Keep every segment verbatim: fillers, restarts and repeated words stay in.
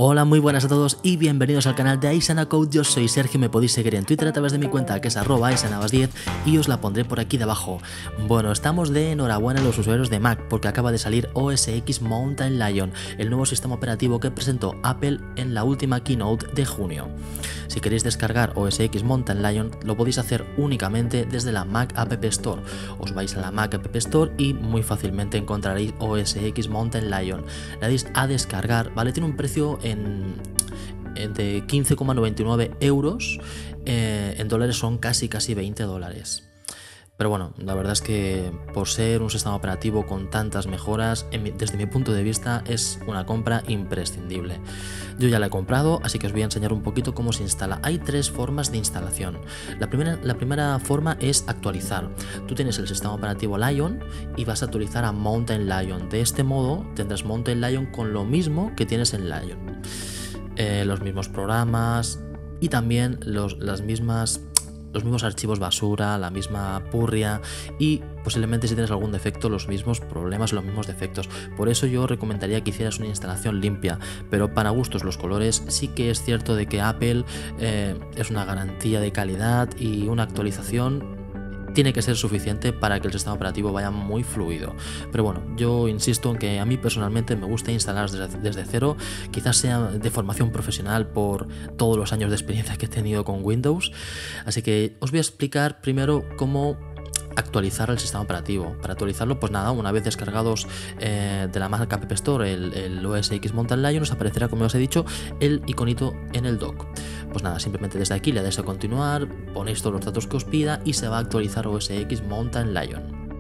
Hola, muy buenas a todos y bienvenidos al canal de Aisana Code. Yo soy Sergio, me podéis seguir en Twitter a través de mi cuenta que es arroba aisanavas diez y os la pondré por aquí debajo. Bueno, estamos de enhorabuena a los usuarios de Mac porque acaba de salir O S X Mountain Lion, el nuevo sistema operativo que presentó Apple en la última keynote de junio. Si queréis descargar O S X Mountain Lion lo podéis hacer únicamente desde la Mac App Store. Os vais a la Mac App Store y muy fácilmente encontraréis O S X Mountain Lion. Le dais a descargar, ¿vale? Tiene un precio en, en de quince coma noventa y nueve euros, eh, en dólares son casi casi veinte dólares. Pero bueno, la verdad es que por ser un sistema operativo con tantas mejoras, en mi, desde mi punto de vista es una compra imprescindible. Yo ya la he comprado, así que os voy a enseñar un poquito cómo se instala. Hay tres formas de instalación. La primera, la primera forma es actualizar. Tú tienes el sistema operativo Lion y vas a actualizar a Mountain Lion. De este modo tendrás Mountain Lion con lo mismo que tienes en Lion. Eh, los mismos programas y también los, las mismas... los mismos archivos basura, la misma purria y posiblemente si tienes algún defecto los mismos problemas, los mismos defectos. Por eso yo recomendaría que hicieras una instalación limpia, pero para gustos los colores. Sí que es cierto de que Apple eh, es una garantía de calidad y una actualización tiene que ser suficiente para que el sistema operativo vaya muy fluido. Pero bueno, yo insisto en que a mí personalmente me gusta instalar desde, desde cero, quizás sea de formación profesional por todos los años de experiencia que he tenido con Windows. Así que os voy a explicar primero cómo actualizar el sistema operativo. Para actualizarlo, pues nada, una vez descargados eh, de la Mac App Store el, el O S X Mountain Lion, os aparecerá, como os he dicho, el iconito en el dock. Pues nada, simplemente desde aquí le dais a continuar, ponéis todos los datos que os pida y se va a actualizar O S X Mountain Lion.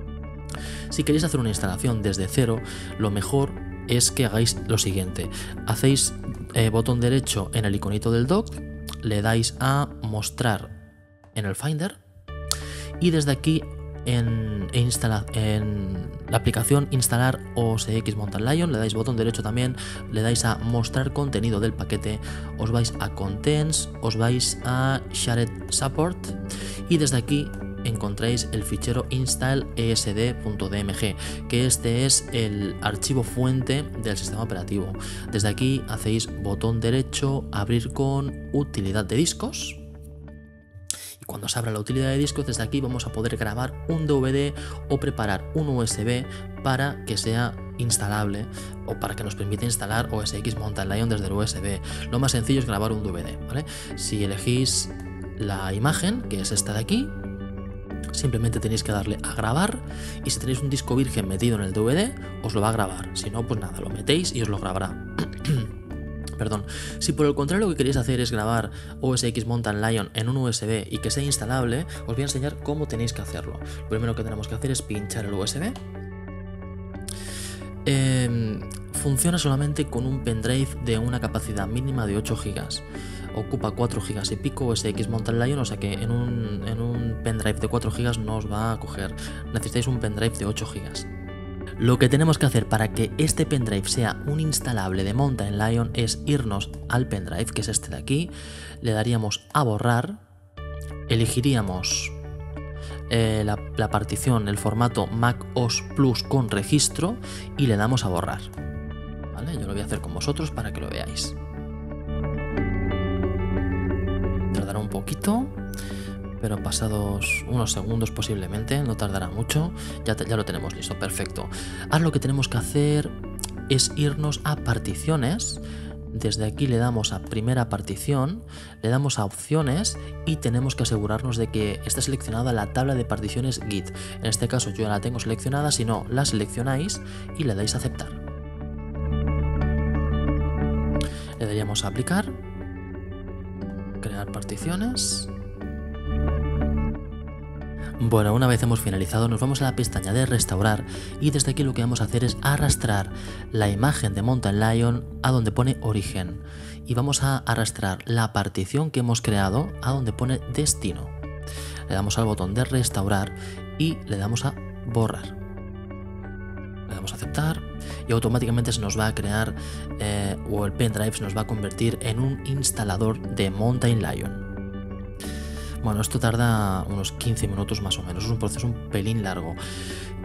Si queréis hacer una instalación desde cero, lo mejor es que hagáis lo siguiente. Hacéis eh, botón derecho en el iconito del dock, le dais a mostrar en el Finder y desde aquí En, instala, en la aplicación instalar O S X Mountain Lion le dais botón derecho también, le dais a mostrar contenido del paquete, os vais a Contents, os vais a Shared Support y desde aquí encontráis el fichero install.esd.dmg, que este es el archivo fuente del sistema operativo. Desde aquí hacéis botón derecho, abrir con utilidad de discos. Y cuando se abra la utilidad de discos, desde aquí vamos a poder grabar un D V D o preparar un U S B para que sea instalable o para que nos permita instalar O S X Mountain Lion desde el U S B. Lo más sencillo es grabar un D V D, ¿vale? Si elegís la imagen, que es esta de aquí, simplemente tenéis que darle a grabar y si tenéis un disco virgen metido en el D V D, os lo va a grabar. Si no, pues nada, lo metéis y os lo grabará. Perdón. Si por el contrario lo que queréis hacer es grabar O S X Mountain Lion en un U S B y que sea instalable, os voy a enseñar cómo tenéis que hacerlo. Lo primero que tenemos que hacer es pinchar el U S B. Eh, funciona solamente con un pendrive de una capacidad mínima de ocho gigas. Ocupa cuatro gigas y pico O S X Mountain Lion, o sea que en un, en un pendrive de cuatro gigas no os va a coger. Necesitáis un pendrive de ocho gigas. Lo que tenemos que hacer para que este pendrive sea un instalable de Mountain Lion es irnos al pendrive, que es este de aquí, le daríamos a borrar, elegiríamos eh, la, la partición, el formato Mac O S Plus con registro y le damos a borrar. ¿Vale? Yo lo voy a hacer con vosotros para que lo veáis. Tardará un poquito, pero pasados unos segundos posiblemente, no tardará mucho, ya, te, ya lo tenemos listo, perfecto. Ahora lo que tenemos que hacer es irnos a particiones, desde aquí le damos a primera partición, le damos a opciones y tenemos que asegurarnos de que está seleccionada la tabla de particiones Git. En este caso yo ya la tengo seleccionada, si no, la seleccionáis y le dais a aceptar. Le daríamos a aplicar, crear particiones. Bueno, una vez hemos finalizado nos vamos a la pestaña de restaurar y desde aquí lo que vamos a hacer es arrastrar la imagen de Mountain Lion a donde pone origen y vamos a arrastrar la partición que hemos creado a donde pone destino. Le damos al botón de restaurar y le damos a borrar. Le damos a aceptar y automáticamente se nos va a crear eh, o el pendrive se nos va a convertir en un instalador de Mountain Lion. Bueno, esto tarda unos quince minutos más o menos, es un proceso un pelín largo.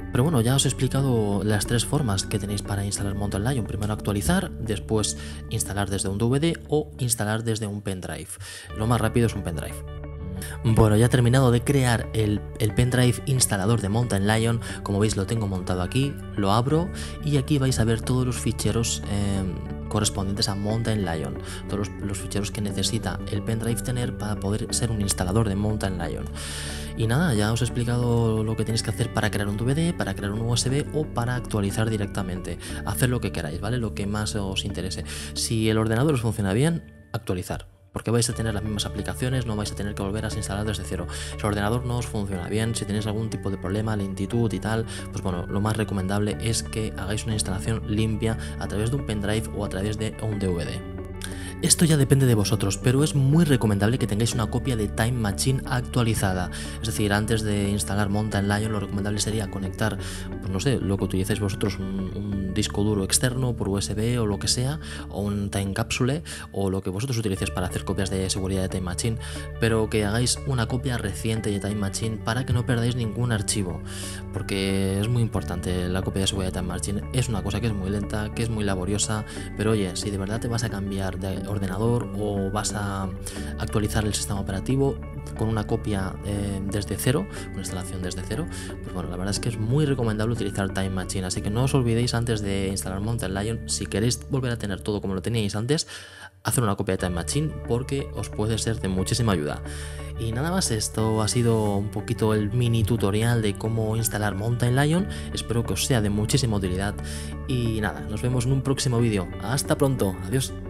Pero bueno, ya os he explicado las tres formas que tenéis para instalar Mountain Lion. Primero actualizar, después instalar desde un D V D o instalar desde un pendrive. Lo más rápido es un pendrive. Bueno, ya he terminado de crear el, el pendrive instalador de Mountain Lion. Como veis lo tengo montado aquí, lo abro y aquí vais a ver todos los ficheros eh, correspondientes a Mountain Lion, todos los, los ficheros que necesita el pendrive tener para poder ser un instalador de Mountain Lion. Y nada, ya os he explicado lo que tenéis que hacer para crear un D V D, para crear un U S B o para actualizar directamente. Hacer lo que queráis, ¿vale? Lo que más os interese. Si el ordenador os funciona bien, actualizar, porque vais a tener las mismas aplicaciones, no vais a tener que volver a instalar desde cero. Si el ordenador no os funciona bien, si tenéis algún tipo de problema, lentitud y tal, pues bueno, lo más recomendable es que hagáis una instalación limpia a través de un pendrive o a través de un D V D. Esto ya depende de vosotros, pero es muy recomendable que tengáis una copia de Time Machine actualizada. Es decir, antes de instalar Mountain Lion, lo recomendable sería conectar, pues no sé, lo que utilicéis vosotros, un, un disco duro externo por U S B o lo que sea, o un Time Capsule, o lo que vosotros utilicéis para hacer copias de seguridad de Time Machine, pero que hagáis una copia reciente de Time Machine para que no perdáis ningún archivo, porque es muy importante la copia de seguridad de Time Machine. Es una cosa que es muy lenta, que es muy laboriosa, pero oye, si de verdad te vas a cambiar de ordenador o vas a actualizar el sistema operativo con una copia eh, desde cero, una instalación desde cero, pues bueno, la verdad es que es muy recomendable utilizar Time Machine, así que no os olvidéis antes de instalar Mountain Lion, si queréis volver a tener todo como lo teníais antes, hacer una copia de Time Machine porque os puede ser de muchísima ayuda. Y nada más, esto ha sido un poquito el mini tutorial de cómo instalar Mountain Lion, espero que os sea de muchísima utilidad y nada, nos vemos en un próximo vídeo, hasta pronto, adiós.